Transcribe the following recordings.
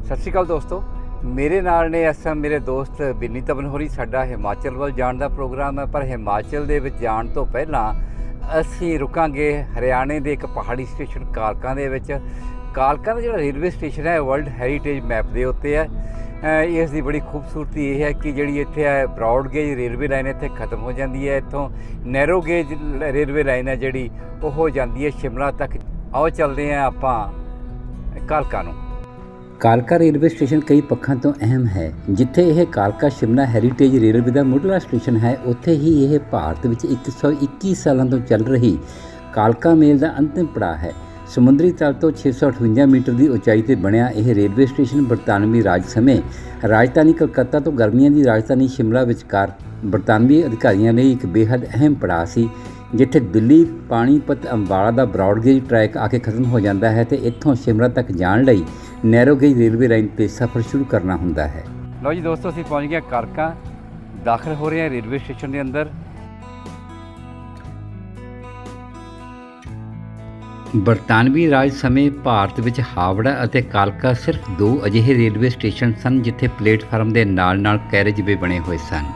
सत श्री अकाल दोस्तों, मेरे नाल ने इस टाइम मेरे दोस्त बिन्नी तबन होरी। साडा हिमाचल वाल जाण दा प्रोग्राम है, पर हिमाचल दे विच जाण तो पहलां असीं रुकांगे हरियाणे दे एक पहाड़ी स्टेशन कालका दे विच। कालका दा जिहड़ा रेलवे स्टेशन है वर्ल्ड हैरीटेज मैप दे उत्ते है। इस दी बड़ी खूबसूरती ये है कि जिहड़ी इत्थे है ब्रॉड गेज रेलवे लाइन इत्थे खत्म हो जाती है। इत्थों नैरो गेज रेलवे लाइन है जिहड़ी वो हो जाती है शिमला तक। आओ चलते हैं आपां कालका नूं। कालका रेलवे स्टेशन कई पक्षों तो अहम है। जिथे यह कालका शिमला हैरीटेज रेलवे का मुढ़ला स्टेशन है, उत्थे ही यह भारत में 121 सालों तो चल रही कालका मेल का अंतिम पड़ाव है। समुद्री तल तो 658 मीटर की उचाई पर बनया यह रेलवे स्टेशन बरतानवी राज समय राजधानी कलकत्ता तो गर्मियों की राजधानी शिमला विचकार बरतानवी अधिकारियों लिए एक बेहद अहम पड़ाव सी, जिथे दिल्ली पानीपत अंबाला का ब्रॉड गेज ट्रैक आके खत्म हो जाता है तो इत्थों शिमला तक जाने लई नैरो गेज रेलवे लाइन पर सफ़र शुरू करना होंदा है। लो जी दोस्तों, असीं पहुँच गए कालका, दाखिल हो रहे हैं रेलवे स्टेशन के अंदर। बरतानवी राज समय भारत में हावड़ा और कालका सिर्फ दो अजिहे रेलवे स्टेशन सन जिथे प्लेटफार्म के नाल कैरेजवे बने हुए सन।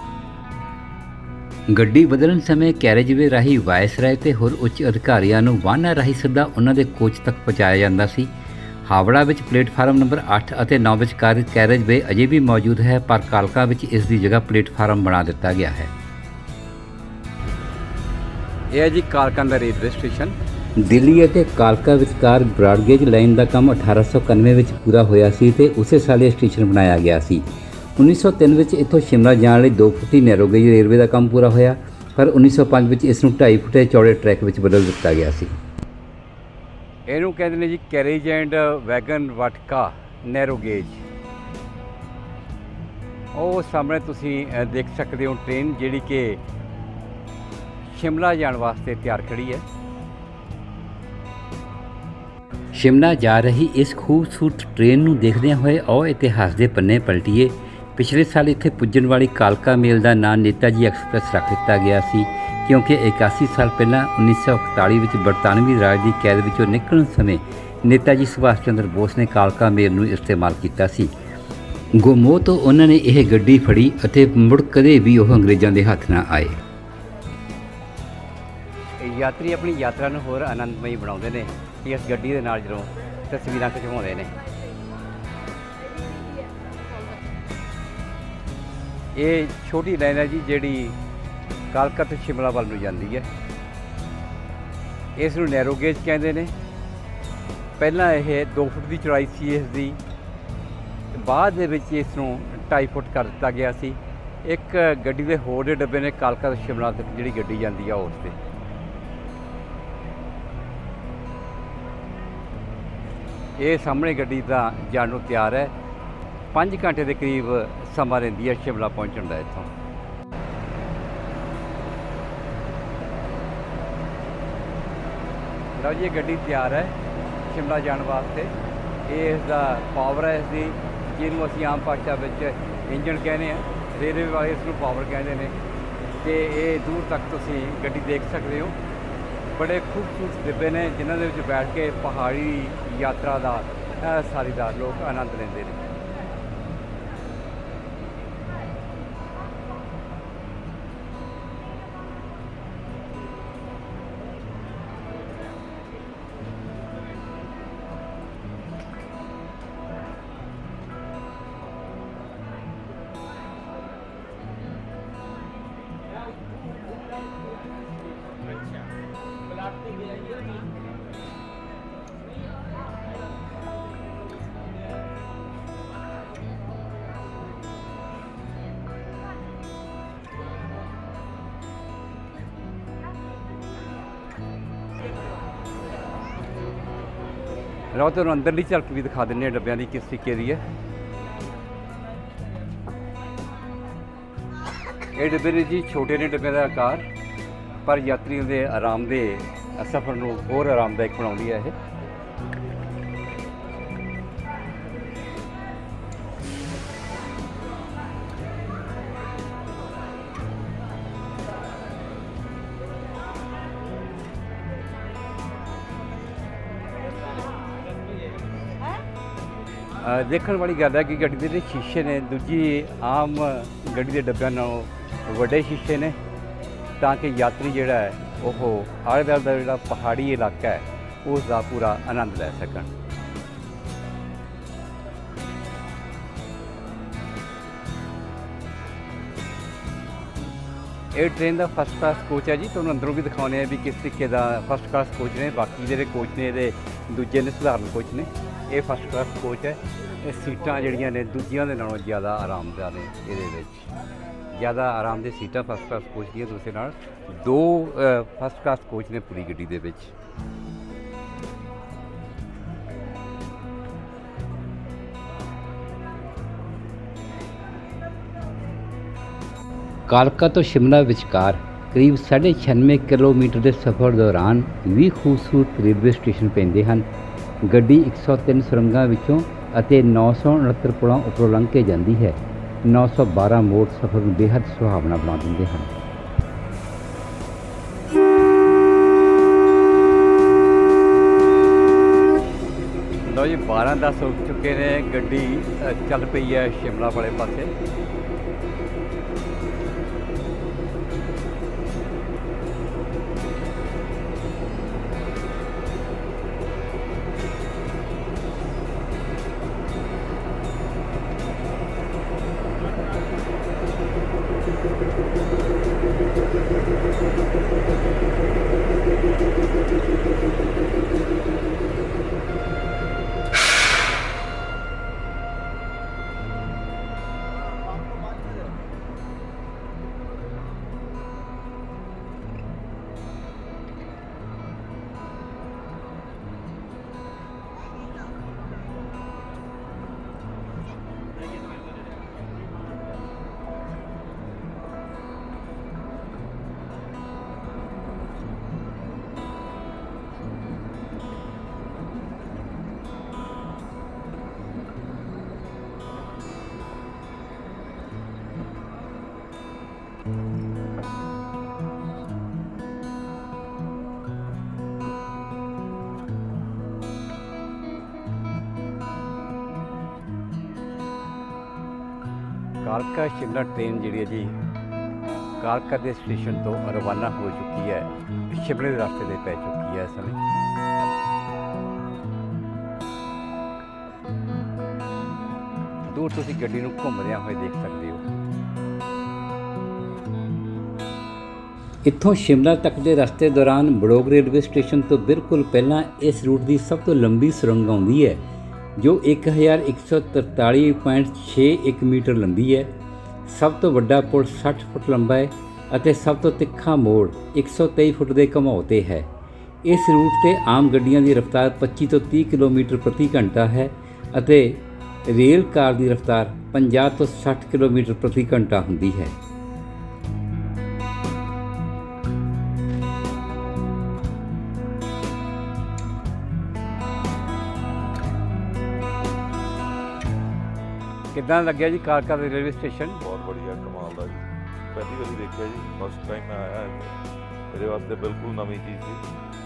गड्डी बदलण समय कैरेजवे राही वायसराय ते होर उच्च अधिकारियों नूं वाहनां राही सीधा उन्हां दे कोच तक पहुँचाया जाता सी। हावड़ा विच प्लेटफार्म नंबर 8 और 9 विचकार कैरेजवे अजे भी मौजूद है, पर कालका विच इस दी जगह प्लेटफार्म बना दिता गया है। यह जी कालका का रेलवे स्टेशन। दिल्ली और कालका विचकार ब्रॉडगेज लाइन का काम 1891 में पूरा होया सी ते उसे साल यह स्टेशन बनाया गया सी। 1903 में इतों शिमला जाने 2 फुटी नैरोगेज रेलवे का काम पूरा होया, पर 1905 में इसनूं 2.5 फुटे चौड़े ट्रैक में बदल दिता गया सी। ਇਹਨੂੰ ਕਹਿੰਦੇ ਨੇ ਜੀ ਕੈਰੇਜ ਐਂਡ ਵੈਗਨ ਵਾਟਕਾ ਨੈਰੋ ਗੇਜ। ਉਹ ਸਾਹਮਣੇ ਤੁਸੀਂ ਦੇਖ ਸਕਦੇ ਹੋ ट्रेन ਜਿਹੜੀ ਕਿ शिमला जाने वास्ते तैयार खड़ी है। शिमला जा रही इस खूबसूरत ट्रेन नूं देखदे होए आओ इतिहास के पन्ने पलटीए। पिछले साल इत्थे पुजन वाली कालका मेल का नाम नेताजी एक्सप्रैस रख दिता गया सी, क्योंकि 81 साल पहला 1941 में बरतानवी राज की कैद विचों निकलण समय नेताजी सुभाष चंद्र बोस ने कालका मेल नूं इस्तेमाल किया सी। गुमोह तो उन्होंने यह गड्डी फड़ी अते मुड़ कदे भी वह अंग्रेज़ों के हथ ना आए। यात्री अपनी यात्रा नूं होर आनंदमई बनाउंदे ने कि इस गड्डी दे नाल जदों तस्वीरां खिचवाउंदे ने। ये छोटी लाइन है जी जिहड़ी कालका तो शिमला वाल नूं जांदी है। इस नूं नैरो गेज कहते हैं। पहला यह 2 फुट की चौड़ाई सी इसकी, बाद दे विच इस नूं 2.5 फुट कर दिता गया सी। एक गड्डी के होर दे डब्बे ने कालका तो शिमला तक जिहड़ी गड्डी जांदी है उस ते। ये सामने गड्डी दा जाण नूं तैयार है। 5 घंटे के करीब समा रहिंदी है शिमला पहुँचण दा। इत्थों लो जी गड्डी तैयार है शिमला जाने वास्ते। ये इसका पावर है इसकी, जिन्होंने असीं आम भाषा में इंजन कहने हैं, रेलवे वाले इसनूं पावर कहते हैं। कि ये दूर तक तुसीं गड्डी देख सकते हो। बड़े खूबसूरत डिब्बे ने जिन्हों के बैठ के पहाड़ी यात्रा का सारी का लोग आनंद लेंदे ने। लो तो अंदरली झलक भी दिखा दें डब्बिया की किस तरीके की है। ये डब्बे ने जी छोटे ने डब्बे का आकार, पर यात्रियों के आराम के सफ़र को होर आरामदायक बनाती है। ये देखने वाली गल है कि गड्डी के ਜਿਹੜੇ शीशे ने दूजी आम गड्डी के डब्बिਆਂ नालों ਵੱਡੇ शीशे ने ताकि यात्री ਜਿਹੜਾ ਹੈ ਉਹ आले दुआले ਦਾ ਜਿਹੜਾ पहाड़ी इलाका है उसका पूरा आनंद लै सकन। ये ट्रेन का फर्स्ट क्लास कोच है जी, तो अंदरों भी दिखाने भी किस तरीके का फर्स्ट क्लास कोच ने। बाकी जो कोच ने ये दूजे ने सधारण कोच ने, ये फर्स्ट क्लास कोच है। ये सीटां जड़ियां ने दूजियां दे नालों ज़्यादा आरामदार ने, ये ज़्यादा आरामदेह सीटां फर्स्ट क्लास कोच दी दूसरे नाल। दो फर्स्ट क्लास कोच ने पूरी गड्डी दे विच। कालका तो शिमला विचकार करीब 96 किलोमीटर के सफ़र दौरान 20 खूबसूरत रेलवे स्टेशन पैंदे हैं। गड्डी 103 सुरंगां विचों अते 969 पुलों उपरों लंघ के जाती है। 912 मोड़ सफ़र में बेहद सुहावना बना देंगे हैं। लो जी 12:10 हो चुके हैं, गड्डी चल पई है शिमला वाले पासे। कालका शिमला ट्रेन जी है जी कालका के स्टेशन तो रवाना हो चुकी है, शिमले के रास्ते पर पै चुकी है इस समय। दूर तुसीं गड्डी नूं घुमदियां होए देख सकते हो। इत्थों शिमला तक के रास्ते दौरान बड़ोग रेलवे स्टेशन तो बिल्कुल पहला इस रूट की सब तो लंबी सुरंग आउंदी है जो 1143.61 मीटर लंबी है। सब तो वड्डा पुल 60 फुट लंबा है और सब तो तिखा मोड़ 123 फुट के घुमाव ते है। इस रूट से आम गड्डियां की रफ्तार 25 तो 30 किलोमीटर प्रति घंटा है और रेल कार की रफ्तार 50 तो 60 किलोमीटर प्रति घंटा होंदी है। कितना लग्या जी कालका रेलवे स्टेशन? बहुत बढ़िया, कमाल का जी। पहली बार देखा जी, फर्स्ट टाइम मैं आया, मेरे वास्ते बिल्कुल नवी चीज़ थी।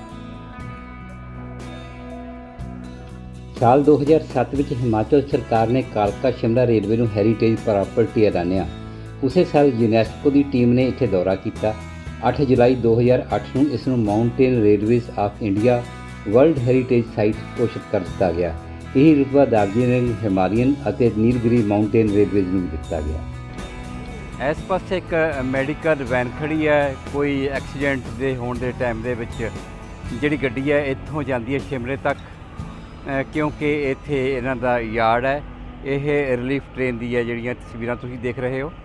साल 2007 में हिमाचल सरकार ने कालका शिमला रेलवे को हैरीटेज प्रॉपर्टी ऐलानिया। उस साल यूनेस्को की टीम ने इत्थे दौरा किया। 8 जुलाई 2008 को इसनूं mountain railways of India world heritage site घोषित कर दिता गया। यही रुतबा दार्जिलिंग हिमालयन और नीलगिरी माउंटेन रेलवेज को दिता गया। इस पास एक मैडिकल वैन खड़ी है। कोई एक्सीडेंट के होने के टाइम के जी गड्डी है इत्थों जाती है शिमले तक, क्योंकि इत्थे इन्हां दा यार्ड है। यह रिलीफ ट्रेन दी है जिहड़ियां तस्वीरां तुसीं देख रहे हो।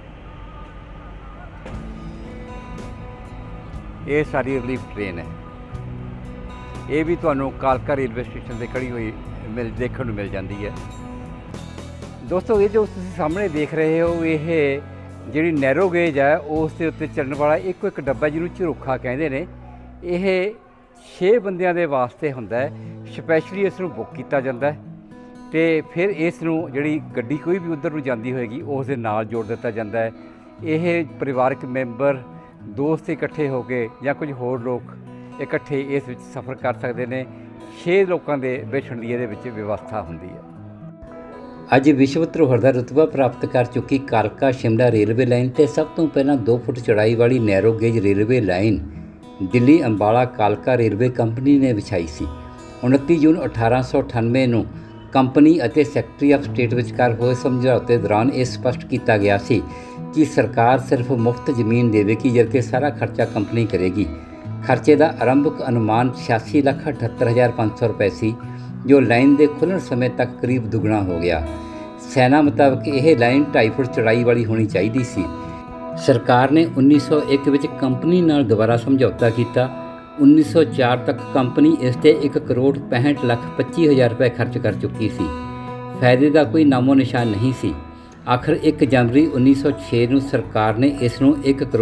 ये सारी रिलीफ ट्रेन है। ये भी तुहानूं कालका रेलवे स्टेशन से खड़ी हुई देखने को मिल जाती है। दोस्तों ये जो तुसीं सामने देख रहे हो ये जिहड़ी नैरो गेज है उस दे उत्ते चलण वाला एक एक डब्बा जिहनूं झरोखा कहंदे ने। यह 6 बंदियां दे वास्ते हुंदा है। स्पैशली इस नूं बुक किया जाता है तो फिर इस नूं जिहड़ी गड्डी कोई भी उधर नूं जांदी होएगी उस दे नाल जोड़ दिता जाता है। यह परिवारक मैंबर दोस्त इकट्ठे हो गए या कुछ होर लोग इकट्ठे इस विच सफ़र कर सकते हैं। 6 लोगों के बैठण की ये व्यवस्था होंदी है। ਅੱਜ ਵਿਸ਼ਵ ਧਰੋਹਰ ਦਾ ਰੁਤਬਾ ਪ੍ਰਾਪਤ ਕਰ ਚੁੱਕੀ ਕਾਲਕਾ ਸ਼ਿਮਲਾ ਰੇਲਵੇ ਲਾਈਨ ਤੇ ਸਭ ਤੋਂ ਪਹਿਲਾਂ 2 ਫੁੱਟ ਚੌੜਾਈ ਵਾਲੀ narrow gauge railway line Delhi Ambala ਕਾਲਕਾ ਰੇਲਵੇ ਕੰਪਨੀ ਨੇ ਵਿਛਾਈ ਸੀ। 29 ਜੂਨ 1898 ਨੂੰ ਕੰਪਨੀ ਅਤੇ ਸੈਕਟਰੀ ਆਫ ਸਟੇਟ ਵਿਚਕਾਰ ਹੋਏ ਸਮਝੌਤੇ ਦੌਰਾਨ ਇਹ ਸਪਸ਼ਟ ਕੀਤਾ ਗਿਆ ਸੀ ਕਿ ਸਰਕਾਰ ਸਿਰਫ ਮੁਫਤ ਜ਼ਮੀਨ ਦੇਵੇਗੀ ਜਦਕਿ ਸਾਰਾ ਖਰਚਾ ਕੰਪਨੀ ਕਰੇਗੀ। ਖਰਚੇ ਦਾ ਆਰੰਭਕ ਅਨੁਮਾਨ 86,78,500 ਰੁਪਏ ਸੀ, ਜੋ ਲਾਈਨ ਦੇ ਖੁੱਲ੍ਹਣ ਸਮੇਂ ਤੱਕ ਕਰੀਬ ਦੁੱਗਣਾ ਹੋ ਗਿਆ। ਸੈਨਾ ਮੁਤਾਬਕ ਇਹ ਲਾਈਨ 2.5 ਫੁੱਟ ਚੌੜਾਈ ਵਾਲੀ ਹੋਣੀ ਚਾਹੀਦੀ ਸੀ। ਸਰਕਾਰ ਨੇ 1901 ਵਿੱਚ ਕੰਪਨੀ ਨਾਲ ਦੁਬਾਰਾ ਸਮਝੌਤਾ ਕੀਤਾ। 1904 ਤੱਕ ਕੰਪਨੀ ਇਸ 'ਤੇ 1,65,25,000 ਰੁਪਏ ਖਰਚ ਕਰ ਚੁੱਕੀ ਸੀ। ਫਾਇਦੇ ਦਾ ਕੋਈ ਨਾਮੋ ਨਿਸ਼ਾਨ ਨਹੀਂ ਸੀ। ਆਖਰ 1 ਜਨਵਰੀ 1906 ਨੂੰ ਸਰਕਾਰ ਨੇ ਇਸ ਨੂੰ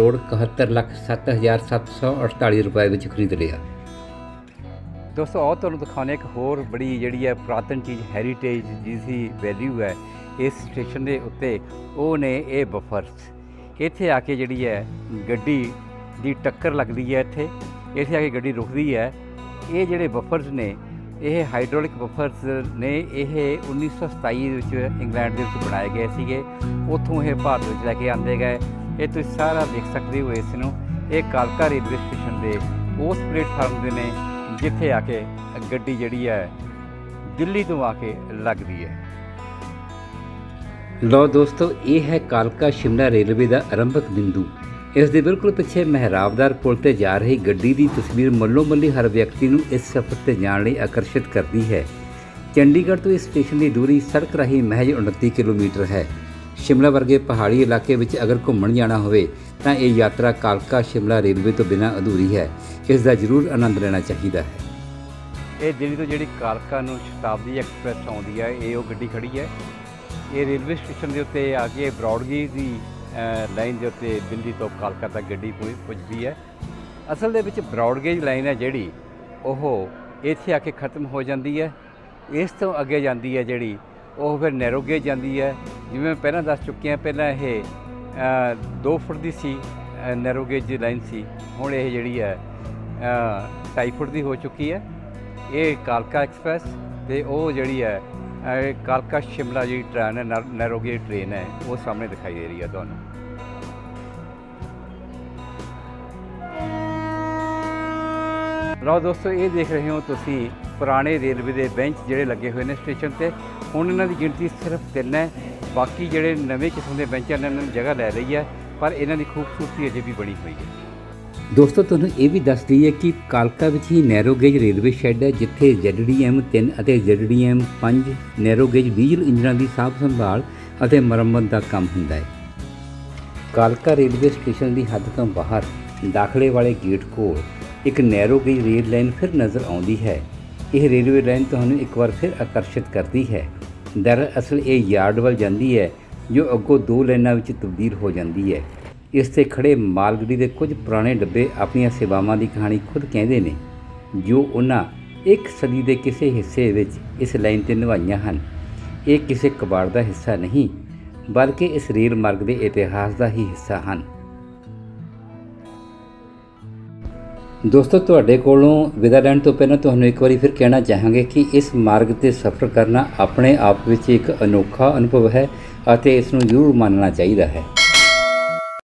1,71,07,748 ਰੁਪਏ ਵਿੱਚ ਖਰੀਦ ਲਿਆ। ਦੋਸਤੋ ਆਓ ਤੁਹਾਨੂੰ ਦਿਖਾਉਂਦੇ ਇੱਕ ਹੋਰ ਬੜੀ ਜਿਹੜੀ ਹੈ ਪੁਰਾਤਨ ਚੀਜ਼, ਹੈਰੀਟੇਜ ਜਿਸਦੀ ਵੈਲਿਊ ਹੈ ਇਸ ਸਟੇਸ਼ਨ ਦੇ ਉੱਤੇ, ਉਹ ਨੇ ਇਹ ਬਫਰਸ। ਇੱਥੇ ਆ ਕੇ ਜਿਹੜੀ ਹੈ ਗੱਡੀ ਦੀ ਟੱਕਰ ਲੱਗਦੀ ਹੈ, ਇੱਥੇ ਆ ਕੇ ਗੱਡੀ ਰੁਕਦੀ ਹੈ। ਇਹ ਜਿਹੜੇ ਬਫਰਸ ਨੇ ਇਹ ਹਾਈਡ੍ਰੋਲਿਕ ਬਫਰਸ ਨੇ। ਇਹ 1927 ਵਿੱਚ ਇੰਗਲੈਂਡ ਦੇ ਵਿੱਚ ਬਣਾਏ ਗਏ ਸੀਗੇ, ਉੱਥੋਂ ਇਹ ਭਾਰਤ ਵਿੱਚ ਲੈ ਕੇ ਆਂਦੇ ਗਏ। ਇਹ ਤੁਸੀਂ ਸਾਰਾ ਦੇਖ ਸਕਦੇ ਹੋ ਇਸ ਨੂੰ। ਇਹ ਕਾਲਕਾ ਰੇਲਵੇ ਸਟੇਸ਼ਨ ਦੇ ਉਸ ਪਲੇਟਫਾਰਮ ਦੇ ਨੇ ਜਿੱਥੇ ਆ ਕੇ ਗੱਡੀ ਜਿਹੜੀ ਹੈ ਦਿੱਲੀ ਤੋਂ ਆ ਕੇ ਲੱਗਦੀ ਹੈ। ਲਓ ਦੋਸਤੋ, ਇਹ ਹੈ ਕਾਲਕਾ ਸ਼ਿਮਲਾ ਰੇਲਵੇ ਦਾ ਆਰੰਭਕ ਬਿੰਦੂ। ਇਸ ਦੇ ਬਿਲਕੁਲ ਪਿੱਛੇ ਮਹਿਰਾਬਦਾਰ ਪੁਲ ਤੇ ਜਾ ਰਹੀ ਗੱਡੀ ਦੀ ਤਸਵੀਰ ਮੱਲੋ ਮੱਲੀ ਹਰ ਵਿਅਕਤੀ ਨੂੰ ਇਸ ਸਫ਼ਰ ਤੇ ਜਾਣ ਲਈ ਆਕਰਸ਼ਿਤ ਕਰਦੀ ਹੈ। ਚੰਡੀਗੜ੍ਹ ਤੋਂ ਇਸ ਸਟੇਸ਼ਨ ਦੀ ਦੂਰੀ ਸੜਕ ਰਾਹੀਂ ਮਹਿਜ 29 ਕਿਲੋਮੀਟਰ ਹੈ। ਸ਼ਿਮਲਾ ਵਰਗੇ ਪਹਾੜੀ ਇਲਾਕੇ ਵਿੱਚ ਅਗਰ ਘੁੰਮਣ ਜਾਣਾ ਹੋਵੇ ਤਾਂ ਇਹ ਯਾਤਰਾ ਕਾਲਕਾ ਸ਼ਿਮਲਾ ਰੇਲਵੇ ਤੋਂ ਬਿਨਾਂ ਅਧੂਰੀ ਹੈ। ਇਸ ਦਾ ਜ਼ਰੂਰ ਆਨੰਦ ਲੈਣਾ ਚਾਹੀਦਾ ਹੈ। ਇਹ ਦਿੱਲੀ ਤੋਂ ਜਿਹੜੀ ਕਾਲਕਾ ਨੂੰ ਸ਼ਤਾਬਦੀ ਐਕਸਪ੍ਰੈਸ ਆਉਂਦੀ ਹੈ, ਇਹ ਉਹ ਗੱਡੀ ਖੜੀ ਹੈ। ਇਹ ਰੇਲਵੇ ਸਟੇਸ਼ਨ ਦੇ ਉੱਤੇ ਆ ਕੇ ਬਰੌਡਗੇਜ ਦੀ ਲਾਈਨ ਦੇ ਉੱਤੇ ਦਿੱਲੀ ਤੋਂ ਕਾਲਕਾ ਤੱਕ ਗੱਡੀ ਪੁੱਜਦੀ ਹੈ। ਅਸਲ ਦੇ ਵਿੱਚ ਬਰੌਡਗੇਜ ਲਾਈਨ ਹੈ ਜਿਹੜੀ, ਉਹ ਇੱਥੇ ਆ ਕੇ ਖਤਮ ਹੋ ਜਾਂਦੀ ਹੈ। ਇਸ ਤੋਂ ਅੱਗੇ ਜਾਂਦੀ ਹੈ ਜਿਹੜੀ, ਉਹ ਫਿਰ ਨੈਰੋ ਗੇਜ ਜਾਂਦੀ ਹੈ। ਜਿਵੇਂ ਮੈਂ ਪਹਿਲਾਂ ਦੱਸ ਚੁੱਕਿਆ, ਪਹਿਲਾਂ ਇਹ 2 ਫੁੱਟ ਦੀ ਸੀ, ਨੈਰੋ ਗੇਜ ਦੀ ਲਾਈਨ ਸੀ। ਹੁਣ ਇਹ ਜਿਹੜੀ ਹੈ 2.5 ਫੁੱਟ ਦੀ ਹੋ ਚੁੱਕੀ ਹੈ। ਇਹ ਕਾਲਕਾ ਐਕਸਪ੍ਰੈਸ ਅਤੇ ਉਹ ਜਿਹੜੀ ਹੈ ਕਾਲਕਾ ਸ਼ਿਮਲਾ ਜਿਹੜੀ ਟ੍ਰੇਨ ਹੈ, ਨੈਰੋ ਗੇਜ ਟ੍ਰੇਨ ਹੈ, ਉਹ ਸਾਹਮਣੇ ਦਿਖਾਈ ਦੇ ਰਹੀ ਹੈ ਤੁਹਾਨੂੰ। ਲਓ ਦੋਸਤੋ, ਇਹ ਦੇਖ ਰਹੇ ਹੋ ਤੁਸੀਂ ਪੁਰਾਣੇ ਰੇਲਵੇ ਦੇ ਬੈਂਚ ਜਿਹੜੇ ਲੱਗੇ ਹੋਏ ਨੇ ਸਟੇਸ਼ਨ 'ਤੇ। ਹੁਣ ਇਹਨਾਂ ਦੀ ਗਿਣਤੀ ਸਿਰਫ 3 ਹੈ। ਬਾਕੀ ਜਿਹੜੇ ਨਵੇਂ ਕਿਸਮ ਦੇ ਬੈਂਚਾਂ ਨੇ ਇਹਨਾਂ ਦੀ ਜਗ੍ਹਾ ਲੈ ਲਈ ਹੈ, ਪਰ ਇਹਨਾਂ ਦੀ ਖੂਬਸੂਰਤੀ ਅਜੇ ਵੀ ਬਣੀ ਹੋਈ ਹੈ। ਦੋਸਤੋ, ਤੁਹਾਨੂੰ ਇਹ ਵੀ ਦੱਸ ਦਈਏ ਕਿ ਕਾਲਕਾ ਵਿੱਚ ਹੀ ਨੈਰੋ ਗੇਜ ਰੇਲਵੇ ਸ਼ੈੱਡ ਹੈ, ਜਿੱਥੇ ZDM 3 ਅਤੇ ZDM 5 ਨੈਰੋ ਗੇਜ ਡੀਜ਼ਲ ਇੰਜਨਾਂ ਦੀ ਸਾਂਭ ਸੰਭਾਲ ਅਤੇ ਮੁਰੰਮਤ ਦਾ ਕੰਮ ਹੁੰਦਾ ਹੈ। ਕਾਲਕਾ ਰੇਲਵੇ ਸਟੇਸ਼ਨ ਦੀ ਹੱਦ ਤੋਂ ਬਾਹਰ ਦਾਖਲੇ ਵਾਲੇ ਗੇਟ ਕੋਲ ਇੱਕ ਨੈਰੋ ਗੇਜ ਰੇਲ ਲਾਈਨ ਫਿਰ ਨਜ਼ਰ ਆਉਂਦੀ ਹੈ। ਇਹ ਰੇਲਵੇ ਲਾਈਨ ਤੁਹਾਨੂੰ ਇੱਕ ਵਾਰ ਫਿਰ ਆਕਰਸ਼ਿਤ ਕਰਦੀ ਹੈ। ਦਰਅਸਲ ਇਹ ਯਾਰਡ ਵੱਲ ਜਾਂਦੀ ਹੈ, ਜੋ ਅੱਗੋਂ 2 ਲਾਈਨਾਂ ਵਿੱਚ ਤਬਦੀਲ ਹੋ ਜਾਂਦੀ ਹੈ। ਇਸ 'ਤੇ ਖੜ੍ਹੇ ਮਾਲ ਗੱਡੀ ਦੇ ਕੁਝ ਪੁਰਾਣੇ ਡੱਬੇ ਆਪਣੀਆਂ ਸੇਵਾਵਾਂ ਦੀ ਕਹਾਣੀ ਖੁਦ ਕਹਿੰਦੇ ਨੇ, ਜੋ ਉਹਨਾਂ 1 ਸਦੀ ਦੇ ਕਿਸੇ ਹਿੱਸੇ ਵਿੱਚ ਇਸ ਲਾਈਨ 'ਤੇ ਨਿਭਾਈਆਂ ਹਨ। ਇਹ ਕਿਸੇ ਕਬਾੜ ਦਾ ਹਿੱਸਾ ਨਹੀਂ, ਬਲਕਿ ਇਸ ਰੇਲ ਮਾਰਗ ਦੇ ਇਤਿਹਾਸ ਦਾ ਹੀ ਹਿੱਸਾ ਹਨ। ਦੋਸਤੋ, ਤੁਹਾਡੇ ਕੋਲੋਂ ਵਿਦਾ ਲੈਣ ਤੋਂ ਪਹਿਲਾਂ ਤੁਹਾਨੂੰ ਇੱਕ ਵਾਰੀ ਫਿਰ ਕਹਿਣਾ ਚਾਹਾਂਗੇ ਕਿ ਇਸ ਮਾਰਗ 'ਤੇ ਸਫ਼ਰ ਕਰਨਾ ਆਪਣੇ ਆਪ ਵਿੱਚ ਇੱਕ ਅਨੋਖਾ ਅਨੁਭਵ ਹੈ ਅਤੇ ਇਸ ਨੂੰ ਜ਼ਰੂਰ ਮੰਨਣਾ ਚਾਹੀਦਾ ਹੈ।